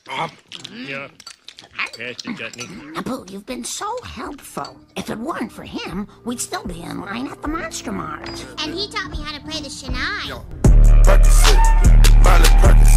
Yeah. Pass the chutney. Apu, you've been so helpful. If it weren't for him, we'd still be in line at the Monster Mart. And he taught me how to play the shenai. Percocet, Miley Percocet.